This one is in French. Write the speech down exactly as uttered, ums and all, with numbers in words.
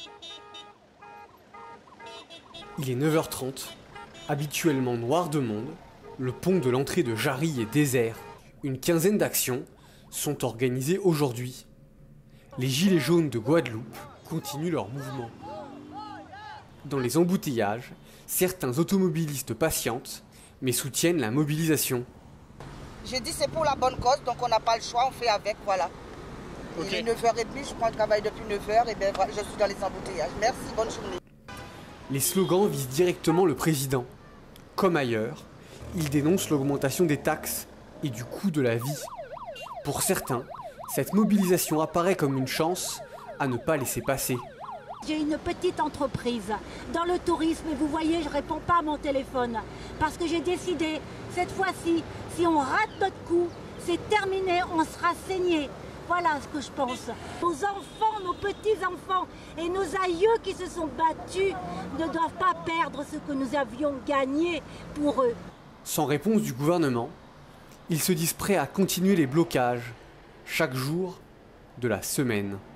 Il est neuf heures trente, habituellement noir de monde, le pont de l'entrée de Jarry est désert. Une quinzaine d'actions sont organisées aujourd'hui. Les gilets jaunes de Guadeloupe continuent leur mouvement. Dans les embouteillages, certains automobilistes patientent, mais soutiennent la mobilisation. J'ai dit c'est pour la bonne cause, donc on n'a pas le choix, on fait avec, voilà. Okay. Il est neuf heures trente, je prends le travail depuis neuf heures, et bien voilà, je suis dans les embouteillages. Merci, bonne journée. Les slogans visent directement le président. Comme ailleurs, ils dénoncent l'augmentation des taxes et du coût de la vie. Pour certains, cette mobilisation apparaît comme une chance à ne pas laisser passer. J'ai une petite entreprise dans le tourisme et vous voyez, je ne réponds pas à mon téléphone parce que j'ai décidé, cette fois-ci, si on rate notre coup, c'est terminé, on sera saigné. Voilà ce que je pense. Nos enfants, nos petits-enfants et nos aïeux qui se sont battus ne doivent pas perdre ce que nous avions gagné pour eux. Sans réponse du gouvernement, ils se disent prêts à continuer les blocages chaque jour de la semaine.